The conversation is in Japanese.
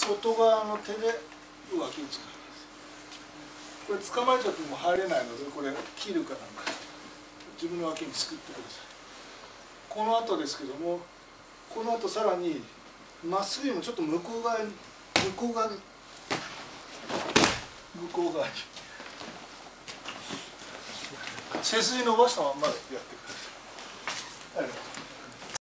外側の手で脇を使います。これ捕まえちゃっても入れないので、これ切るかなんか自分の脇に作ってください。この後ですけども、この後さらにまっすぐよりもちょっと向こう側に背筋伸ばしたまんまでやってください。